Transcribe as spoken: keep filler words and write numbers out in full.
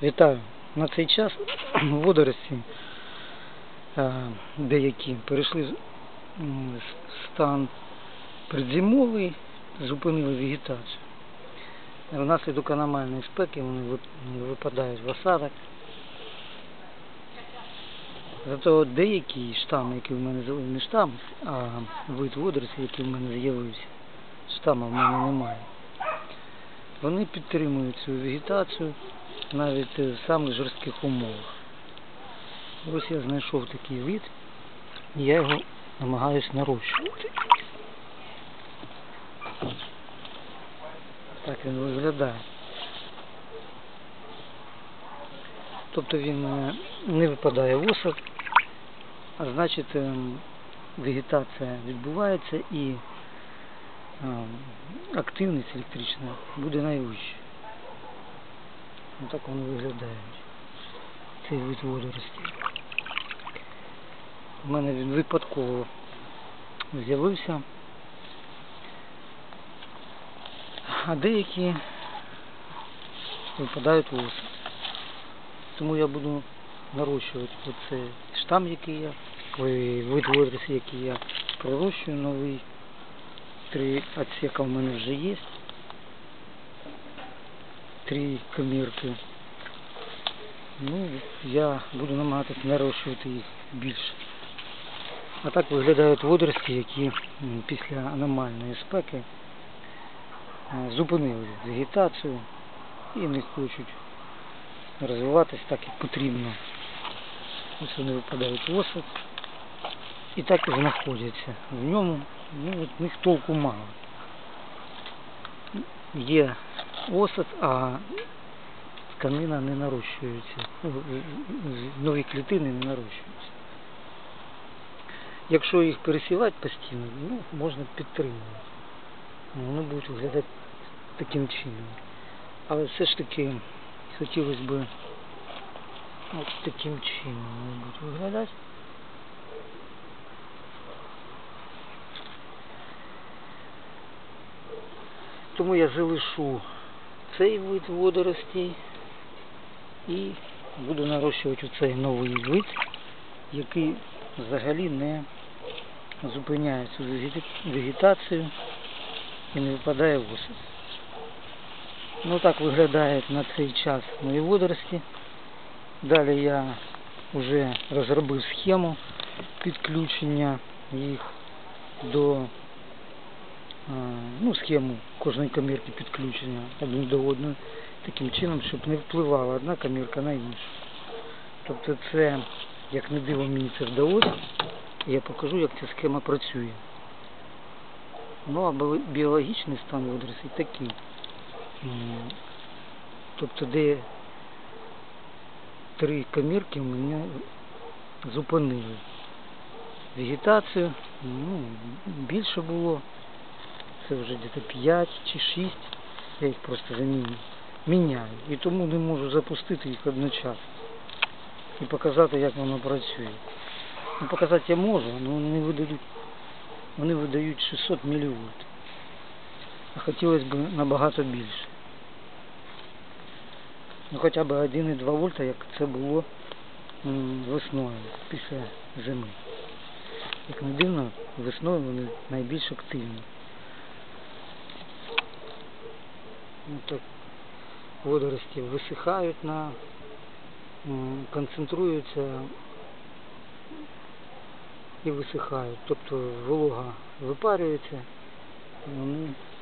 Вітаю! На цей час водорості деякі перейшли в стан предзимовий, зупинили вегетацію. Внаслідок аномальної спеки вони випадають в осадок. Зато деякі штами, які в мене не штам, а вид водорості, який в мене з'явився, штама в мене немає, вони підтримують цю вегетацію навіть в самих жорстких умовах. Ось я знайшов такий вид, і я його намагаюсь нарощувати. Так він виглядає. Тобто він не випадає в осад, а значить вегетація відбувається і активність електрична буде найвища. Ось так вони виглядають, цей вид водорості. У мене він випадково з'явився, а деякі випадають в осад. Тому я буду нарощувати оцей штам, який я, вид водорості, який я пророщую, новий. Три отсека в мене вже є. Три комірки. Ну, я буду намагатися нарощувати їх більше. А так виглядають водорості, які після аномальної спеки зупинили вегетацію і не хочуть розвиватися так, як потрібно. Ось вони випадають в осад і так і знаходяться в ньому. Ну, от в них толку мало. Є осад, а тканина не нарощується, нові клітини не нарощуються. Якщо їх пересівати постійно, ну, можна підтримувати. Вони будуть виглядати таким чином. Але все ж таки хотілося б от таким чином вони будуть виглядати. Тому я залишу цей вид водоростей і буду нарощувати цей новий вид, який взагалі не зупиняє цю вегетацію і не випадає в осад. Ну так виглядають на цей час мої водорості. Далі я вже розробив схему підключення їх до ну, схему кожної комірки підключення один до одної, таким чином, щоб не впливала одна комірка на іншу. Тобто це, як не диво, мені це вдалося, і я покажу, як ця схема працює. Ну, а біологічний стан водоростей такий. Тобто, де три комірки у мене зупинили вегетацію, ну, більше було. Це вже десь п'ять чи шість, я їх просто замінюю, міняю. І тому не можу запустити їх одночасно і показати, як воно працює. Ну, показати я можу, але вони видають, вони видають шістсот мілівольт. А хотілося б набагато більше. Ну, хоча б один і два вольта, як це було весною, після зими. Як не дивно, весною вони найбільш активні. Ну, так, водорості висихають, на, концентруються і висихають. Тобто волога випарюється, і вони